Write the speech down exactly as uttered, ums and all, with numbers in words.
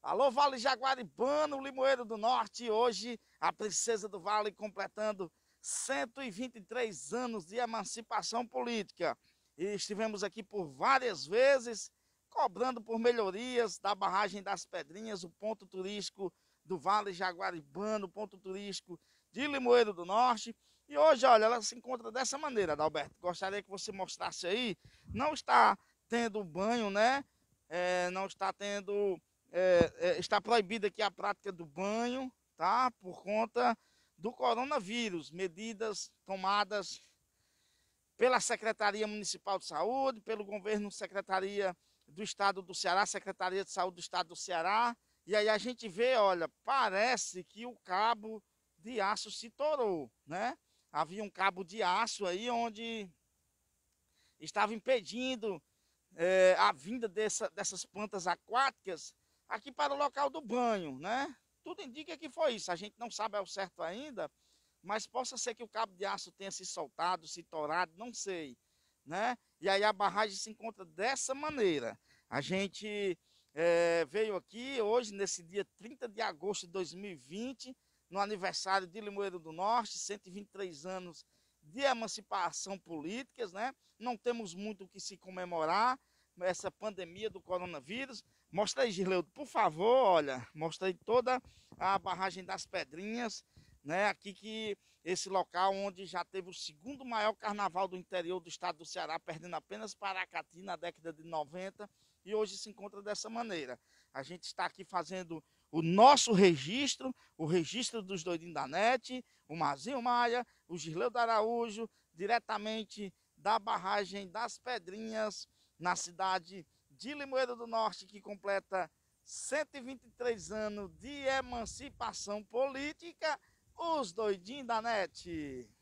Alô, Vale Jaguaribano, Limoeiro do Norte. Hoje, a Princesa do Vale completando cento e vinte e três anos de emancipação política. E estivemos aqui por várias vezes, cobrando por melhorias da barragem das Pedrinhas, o ponto turístico do Vale Jaguaribano, o ponto turístico de Limoeiro do Norte. E hoje, olha, ela se encontra dessa maneira, Adalberto. Gostaria que você mostrasse aí. Não está tendo banho, né? É, não está tendo... É, é, está proibida aqui a prática do banho, tá? Por conta do coronavírus. Medidas tomadas pela Secretaria Municipal de Saúde, pelo governo, Secretaria do Estado do Ceará, Secretaria de Saúde do Estado do Ceará. E aí a gente vê, olha, parece que o cabo de aço se torou, né? Havia um cabo de aço aí onde estava impedindo é, a vinda dessa, dessas plantas aquáticas aqui para o local do banho, né? Tudo indica que foi isso, a gente não sabe ao certo ainda, mas possa ser que o cabo de aço tenha se soltado, se torado, não sei, né? E aí a barragem se encontra dessa maneira. A gente é, veio aqui hoje, nesse dia trinta de agosto de dois mil e vinte, no aniversário de Limoeiro do Norte, cento e vinte e três anos de emancipação políticas, né? Não temos muito o que se comemorar, essa pandemia do coronavírus. Mostra aí, Girleudo, por favor, olha, mostra aí toda a barragem das Pedrinhas, né? Aqui que esse local onde já teve o segundo maior carnaval do interior do estado do Ceará, perdendo apenas para Aracati na década de noventa, e hoje se encontra dessa maneira. A gente está aqui fazendo o nosso registro, o registro dos doidinhos da net, o Mazinho Maia, o Girleudo Araújo, diretamente da barragem das Pedrinhas, na cidade de Limoeiro do Norte, que completa cento e vinte e três anos de emancipação política, os doidinhos da net.